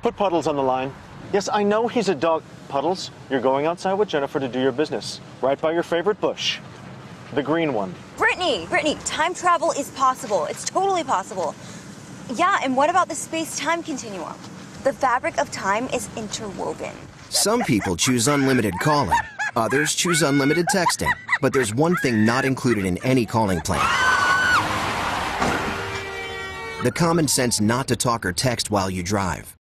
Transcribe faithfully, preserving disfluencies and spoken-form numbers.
Put Puddles on the line. Yes, I know he's a dog. Puddles, you're going outside with Jennifer to do your business. Right by your favorite bush. The green one. Brittany, Brittany, time travel is possible. It's totally possible. Yeah, and what about the space-time continuum? The fabric of time is interwoven. Some people choose unlimited calling. Others choose unlimited texting. But there's one thing not included in any calling plan. The common sense not to talk or text while you drive.